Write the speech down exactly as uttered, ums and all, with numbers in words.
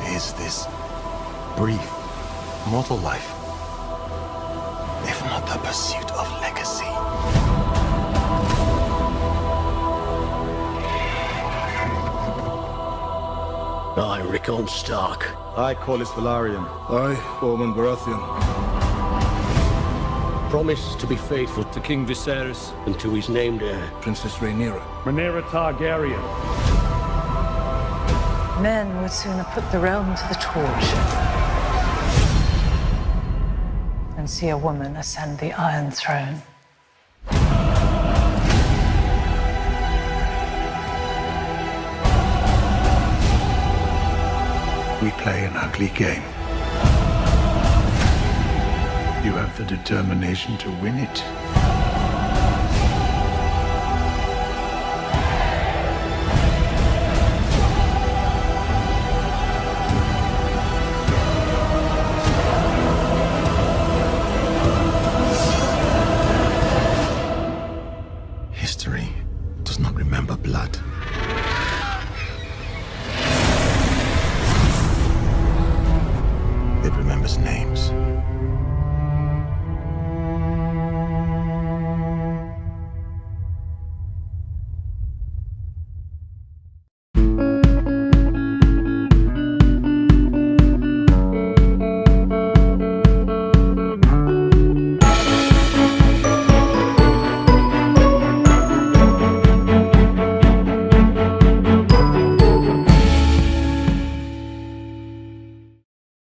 is this brief, mortal life, if not the pursuit of legacy? I, Rickon Stark. I, Corlys Velaryon. I, Ormond Baratheon. Promise to be faithful to King Viserys and to his named heir, Princess Rhaenyra. Rhaenyra Targaryen. Men would sooner put the realm to the torch than see a woman ascend the Iron Throne. We play an ugly game. You have the determination to win it.